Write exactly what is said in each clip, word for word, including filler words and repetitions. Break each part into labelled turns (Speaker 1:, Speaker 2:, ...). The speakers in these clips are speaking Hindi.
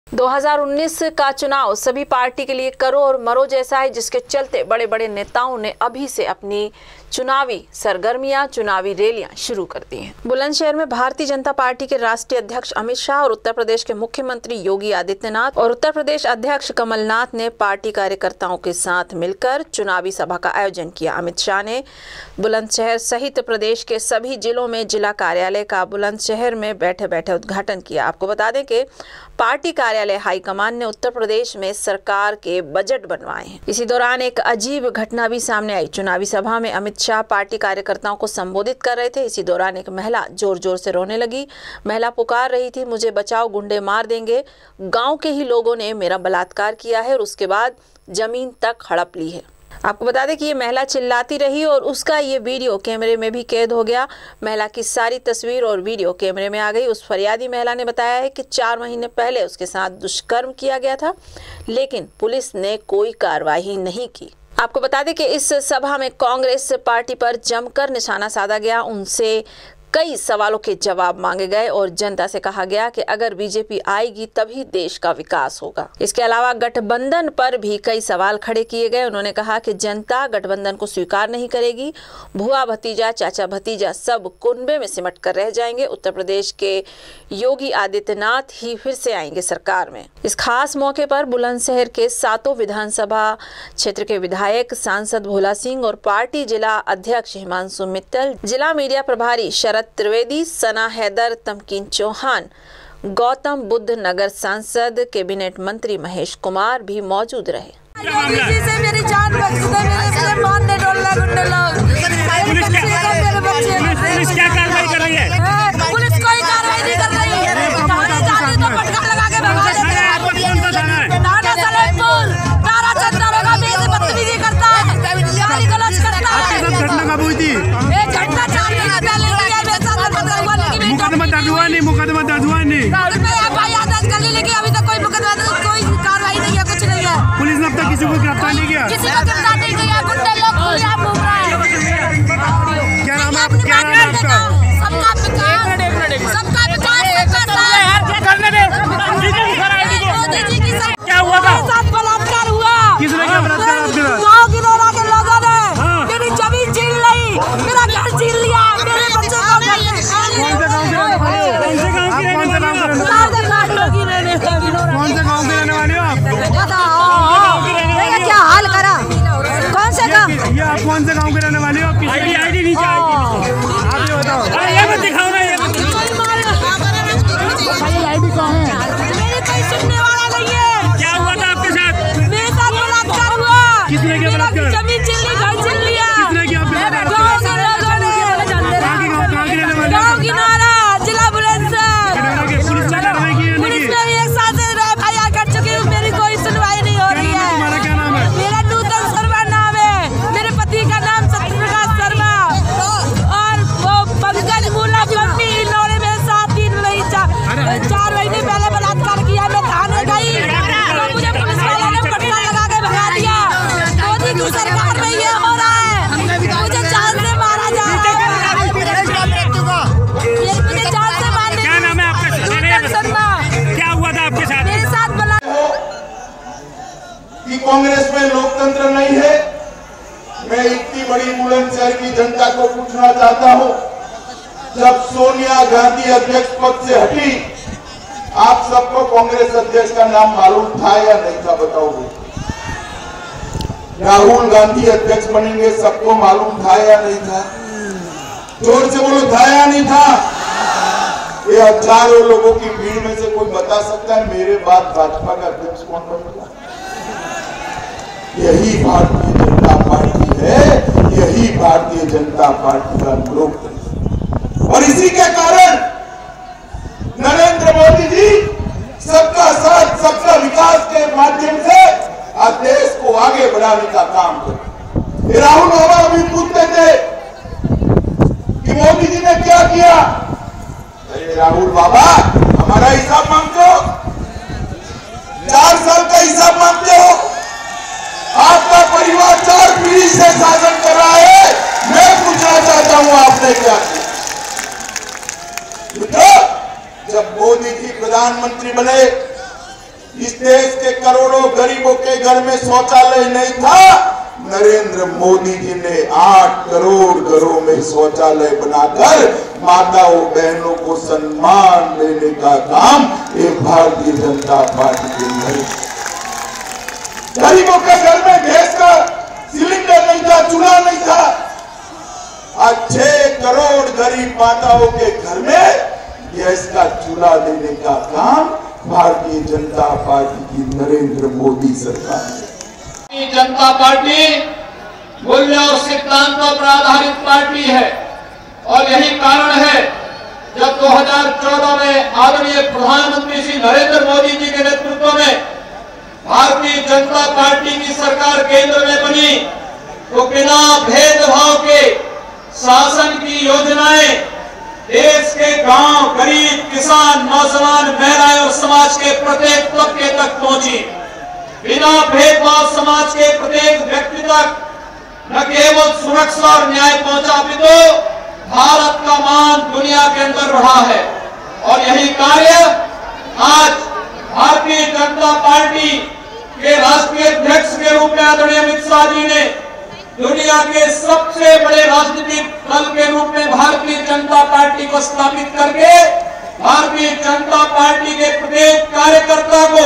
Speaker 1: दो हज़ार उन्नीस का चुनाव सभी पार्टी के लिए करो और मरो जैसा है, जिसके चलते बड़े बड़े नेताओं ने अभी से अपनी चुनावी सरगर्मियां, चुनावी रैलियां शुरू कर दी हैं। बुलंदशहर में भारतीय जनता पार्टी के राष्ट्रीय अध्यक्ष अमित शाह और उत्तर प्रदेश के मुख्यमंत्री योगी आदित्यनाथ और उत्तर प्रदेश अध्यक्ष कमलनाथ ने पार्टी कार्यकर्ताओं के साथ मिलकर चुनावी सभा का आयोजन किया। अमित शाह ने बुलंदशहर सहित प्रदेश के सभी जिलों में जिला कार्यालय का बुलंदशहर में बैठे बैठे उद्घाटन किया। आपको बता दें कि पार्टी कार्यालय हाईकमान ने उत्तर प्रदेश में सरकार के बजट बनवाए हैं। इसी दौरान एक अजीब घटना भी सामने आई। चुनावी सभा में अमित शाह पार्टी कार्यकर्ताओं को संबोधित कर रहे थे। इसी दौरान एक महिला जोर जोर से रोने लगी। महिला पुकार रही थी, मुझे बचाओ, गुंडे मार देंगे। गांव के ही लोगों ने मेरा बलात्कार किया है और उसके बाद जमीन तक हड़प ली है। आपको बता दें कि ये महिला चिल्लाती रही और उसका ये वीडियो कैमरे में भी कैद हो गया। महिला की सारी तस्वीर और वीडियो कैमरे में आ गई। उस फरियादी महिला ने बताया है कि चार महीने पहले उसके साथ दुष्कर्म किया गया था, लेकिन पुलिस ने कोई कार्रवाई नहीं की। आपको बता दें कि इस सभा में कांग्रेस पार्टी पर जमकर निशाना साधा गया। उनसे कई सवालों के जवाब मांगे गए और जनता से कहा गया कि अगर बीजेपी आएगी तभी देश का विकास होगा। इसके अलावा गठबंधन पर भी कई सवाल खड़े किए गए। उन्होंने कहा कि जनता गठबंधन को स्वीकार नहीं करेगी। भुआ भतीजा, चाचा भतीजा सब कुनबे में सिमट कर रह जाएंगे। उत्तर प्रदेश के योगी आदित्यनाथ ही फिर से आएंगे सरकार में। इस खास मौके पर बुलंदशहर के सातों विधानसभा क्षेत्र के विधायक, सांसद भोला सिंह और पार्टी जिला अध्यक्ष हिमांशु मित्तल, जिला मीडिया प्रभारी शरद त्रिवेदी, सना हैदर, तमकीन चौहान, गौतम बुद्ध नगर सांसद, कैबिनेट मंत्री महेश कुमार भी मौजूद रहे।
Speaker 2: योगी जी से मेरी जान बख्श दे, मेरे से मारने डोलने गुंडे लोग। पुलिस क्या कार्रवाई कर रही है? पुलिस कोई कार्रवाई नहीं कर रही है। थाने जाती तो पटका लगा के भगा देते हैं। थाना सलेमपुर, तारा चंद्रा का मेरे बदतमीजी करता है, गाली गलौज करता है।
Speaker 3: घटना कब हुई थी?
Speaker 2: एक घटना चार दिन पहले हुई है।
Speaker 3: मुकदमा दर्ज हुआ नहीं? मुकदमा दर्ज हुआ नहीं?
Speaker 2: एफ आई आर दर्ज कर ली, लेकिन अभी तक कोई मुकदमा, कोई कार्रवाई नहीं है, कुछ नहीं है।
Speaker 3: पुलिस ने अब तक किसी को गिरफ्तार नहीं किया?
Speaker 2: किसी को गिरफ्तार नहीं किया। गुंडे लोग खुलेआम घूम रहे हैं।
Speaker 3: क्या नाम है आप? क्या नाम है आपका?
Speaker 2: सबका विकास, सबका विकास करने दे। मोदी जी की सब
Speaker 3: क्या हुआ था?
Speaker 2: साथ बलात्कार हुआ।
Speaker 3: किसने क्या बलात्कार आपके साथ?
Speaker 2: गाँव की लोरा के लोगों ने मेरी जमीन छीन ली, मेरा घर छीन लिया, मेरे बच्चे को
Speaker 3: कौन से गाँव के रहने वाले हो? कौन से गाँव के रहने वाले हो? कौन से गाँव के रहने वाले हो आप?
Speaker 2: क्या हाल करा? कौन से गाँव?
Speaker 3: ये आप कौन से गाँव के रहने वाले हो? आईडी आईडी नीचे आप ये बताओ। ये मत दिखाओ ना, ये आईडी कहाँ है?
Speaker 2: मेरे कोई सुनने वाला नहीं है।
Speaker 3: क्या हुआ था आपके साथ?
Speaker 2: मेरे साथ बलात्कार हुआ।
Speaker 3: किसने किया बलात्कार?
Speaker 2: जमीन छीन ली, घर छीन लिया।
Speaker 3: किसने किया बलात्कार?
Speaker 2: गाँव की नारा, जिला बुलंदशहर।
Speaker 3: पुलिस ने कार्रवाई की है?
Speaker 2: पुलिस में भी एक साथ एफ आई आर कर चुकी हूँ, मेरी कोई सुनवाई नहीं हो रही है।
Speaker 3: तुम्हारा क्या नाम है?
Speaker 2: मेरा नूतन शर्मा नाम है। मेरे पति का नाम सत्यप्रकाश शर्मा और वो पंकज मूला पंपी इन्होंने मेरे साथ तीन महीने चार महीने पहले बलात्कार किया। मैं थाने गई तो मुझे पुलिस वालों ने पटका लगा के भगा दिया। मोदी की सरकार में ये हो रहा है, मुझे जान से मारा जा रहा है। मुझे जान से मारने।
Speaker 3: क्या नाम है आपका?
Speaker 2: शर्मा।
Speaker 3: क्या हुआ था आपके साथ?
Speaker 2: मेरे साथ बला
Speaker 4: कि कांग्रेस में लोकतंत्र नहीं है। मैं इतनी बड़ी बुलंदशहर की जनता को पूछना चाहता हूं, जब सोनिया गांधी अध्यक्ष पद से हटी, आप सबको कांग्रेस अध्यक्ष का नाम मालूम था या नहीं था? बताओगे। राहुल गांधी अध्यक्ष बनेंगे, सबको मालूम था या नहीं था? जोर से बोलो, था या नहीं था? ये हजारों लोगों की भीड़ में से कोई बता सकता है मेरे बाद भाजपा का अध्यक्ष कौन बनेगा? यही भारतीय जनता पार्टी है, यही भारतीय जनता पार्टी का लोकतंत्र। और इसी के कारण नरेंद्र मोदी जी सबका साथ, सबका विकास के माध्यम से आज देश को आगे बढ़ाने का काम कर। राहुल बाबा अभी पूछते थे कि मोदी जी ने क्या किया। अरे राहुल बाबा, हमारा हिसाब मांगते हो? चार साल का हिसाब मांगते हो? आपका परिवार चार पीढ़ी से शासन कर रहा है। मैं पूछना चाहता हूं, आपने क्या किया? जब मोदी जी प्रधानमंत्री बने देश के करोड़ों गरीबों के घर में शौचालय नहीं था, नरेंद्र मोदी जी ने आठ करोड़ घरों में शौचालय बनाकर माताओं बहनों को सम्मान देने का काम ये भारतीय जनता पार्टी के लिए। गरीबों के घर में गैस का सिलेंडर नहीं था, चूल्हा नहीं था, आज छह करोड़ गरीब माताओं के घर में गैस का चूल्हा देने का काम भारतीय जनता पार्टी की नरेंद्र मोदी सरकार ने।
Speaker 5: भारतीय जनता पार्टी मूल्य और सिद्धांतों पर आधारित पार्टी है और यही कारण है जब दो हज़ार चौदह में आदरणीय प्रधानमंत्री श्री नरेंद्र मोदी जी के नेतृत्व में भारतीय जनता पार्टी की सरकार केंद्र में बनी तो बिना भेदभाव के शासन की योजनाएं देश के गांव, गरीब, किसान, नौजवान, महिलाएं और समाज के प्रत्येक तबके तक पहुंची। बिना भेदभाव समाज के प्रत्येक व्यक्ति तक न केवल सुरक्षा और न्याय पहुंचा अपितु भारत का मान दुनिया के अंदर बढ़ा है और यही कार्य आज भारतीय जनता पार्टी के राष्ट्रीय अध्यक्ष के रूप में आदरणीय अमित शाह जी ने दुनिया के सबसे बड़े राजनीतिक दल के रूप में भारतीय जनता पार्टी को स्थापित करके भारतीय जनता पार्टी के प्रत्येक कार्यकर्ता को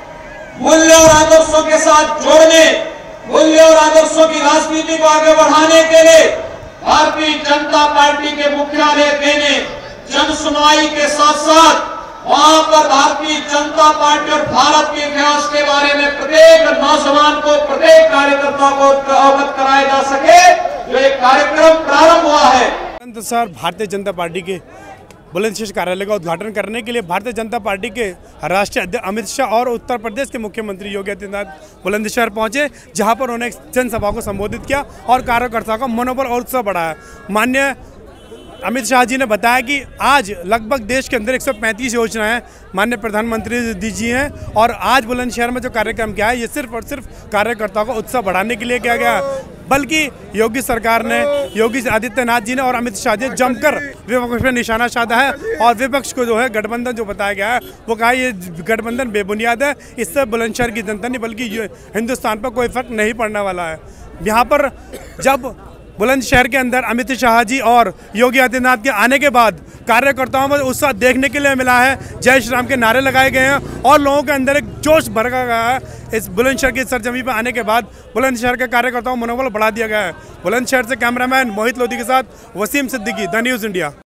Speaker 5: मूल्य और आदर्शों के साथ जोड़ने, मूल्य और आदर्शों की राजनीति को आगे बढ़ाने के लिए भारतीय जनता पार्टी के मुख्यालय देने, जन सुनवाई के साथ साथ वहां पर भारतीय जनता पार्टी और भारत के इतिहास के बारे में प्रत्येक नौजवान को, प्रत्येक कार्यकर्ता को अवगत कराया जा सके, जो एक कार्यक्रम प्रारंभ हुआ है।
Speaker 3: सर, भारतीय जनता पार्टी के बुलंदशहर कार्यालय का उद्घाटन करने के लिए भारतीय जनता पार्टी के राष्ट्रीय अध्यक्ष अमित शाह और उत्तर प्रदेश के मुख्यमंत्री योगी आदित्यनाथ बुलंदशहर पहुंचे, जहां पर उन्होंने एक जनसभा को संबोधित किया और कार्यकर्ताओं का मनोबल और उत्साह बढ़ाया। माननीय अमित शाह जी ने बताया कि आज लगभग देश के अंदर एक सौ पैंतीस योजनाएं माननीय प्रधानमंत्री दी जी हैं और आज बुलंदशहर में जो कार्यक्रम किया है ये सिर्फ और सिर्फ कार्यकर्ताओं का उत्साह बढ़ाने के लिए किया गया, बल्कि योगी सरकार ने, योगी आदित्यनाथ जी ने और अमित शाह जी ने जमकर विपक्ष पर निशाना साधा है और विपक्ष को जो है गठबंधन जो बताया गया है वो कहा ये गठबंधन बेबुनियाद है, इससे बुलंदशहर की जनता नहीं बल्कि हिंदुस्तान पर कोई फर्क नहीं पड़ने वाला है। यहाँ पर जब बुलंदशहर के अंदर अमित शाह जी और योगी आदित्यनाथ के आने के बाद कार्यकर्ताओं में उत्साह देखने के लिए मिला है, जय श्री राम के नारे लगाए गए हैं और लोगों के अंदर एक जोश भर गया है। इस बुलंदशहर की सरजमी पर आने के बाद बुलंदशहर के कार्यकर्ताओं का मनोबल बढ़ा दिया गया है। बुलंदशहर से कैमरामैन मोहित लोधी के साथ Wasim Siddiqui, the news India.